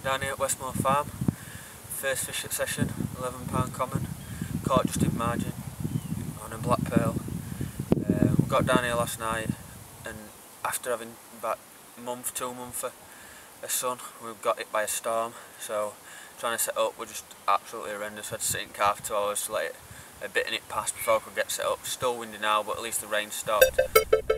Down here at Westmoor farm, first fish session, £11 common, caught just in margin on a black pearl. We got down here last night, and after having about a 2 months of sun, we got hit by a storm, so trying to set up was just absolutely horrendous. I had to sit in car for 2 hours to let it a bit in it pass before I could get set up. Still windy now, but at least the rain stopped.